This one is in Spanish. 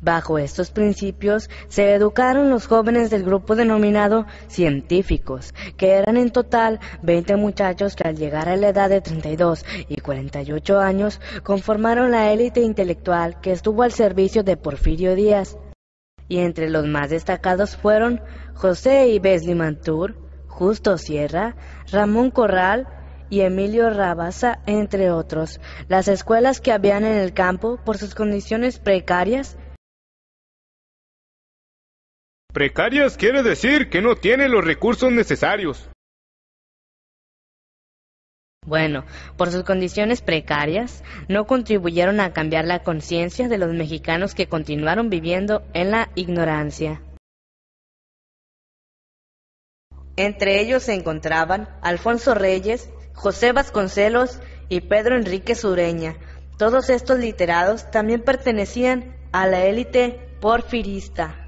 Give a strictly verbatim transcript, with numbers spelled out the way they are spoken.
Bajo estos principios se educaron los jóvenes del grupo denominado científicos, que eran en total veinte muchachos que al llegar a la edad de treinta y dos y cuarenta y ocho años conformaron la élite intelectual que estuvo al servicio de Porfirio Díaz. Y entre los más destacados fueron José Yves Limantour, Justo Sierra, Ramón Corral y Emilio Rabasa, entre otros. Las escuelas que habían en el campo, por sus condiciones precarias, Precarias quiere decir que no tiene los recursos necesarios. Bueno, por sus condiciones precarias, no contribuyeron a cambiar la conciencia de los mexicanos que continuaron viviendo en la ignorancia. Entre ellos se encontraban Alfonso Reyes, José Vasconcelos y Pedro Enrique Sureña. Todos estos literatos también pertenecían a la élite porfirista.